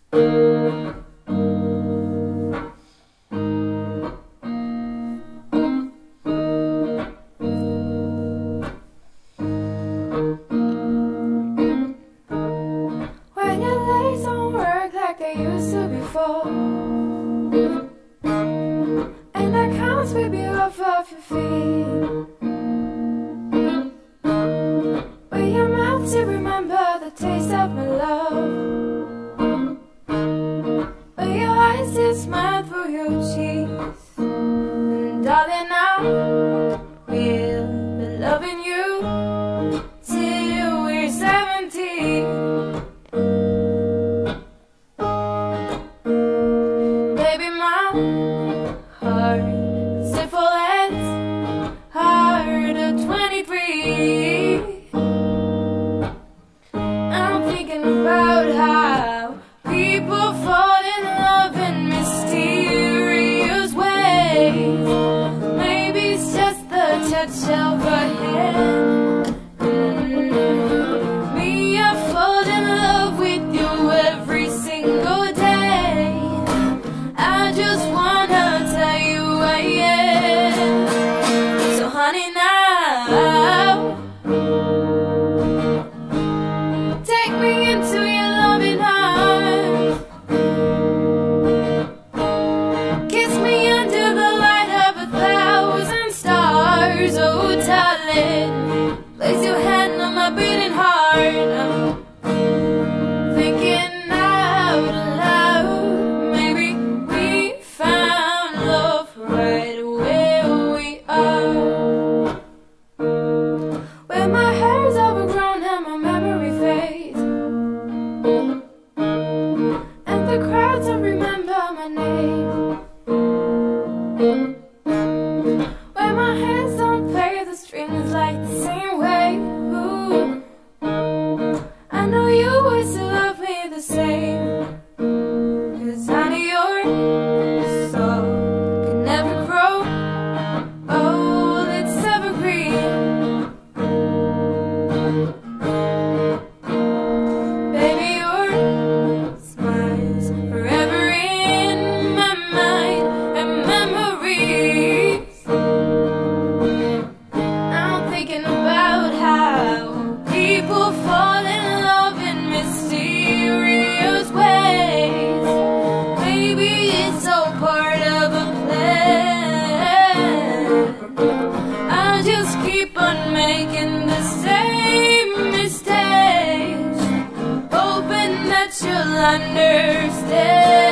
When your legs don't work like they used to before, and I can't sweep you off your feet, with your mouth to remember the taste of my love, with your eyes to smile through your cheeks. And darling, I will be loving you till we're 70. Baby, my heart is simple as heart of 23. I'm thinking about how people fall in love in mysterious ways. Maybe it's just the touch of a hand. Me, I fall in love with you every single day. I just wanna tell you I am. So honey, now take me into your loving arms. Kiss me under the light of 1,000 stars. Oh darling, place your hand on my beating heart. Thinking out loud, maybe we found love right where we are. When my hair's overgrown and my memory fades, and the crowds don't remember my name, when my hands don't play the strings like the same way. Ooh, I know you would still love me the same, 'cause honey, your soul can never grow old, it's evergreen. Baby, your smile's forever in my mind and memories. I'm thinking about how people fall in love in mysterious ways. Maybe it's all part of a plan. I just keep on making the same mistakes, hoping that you'll understand.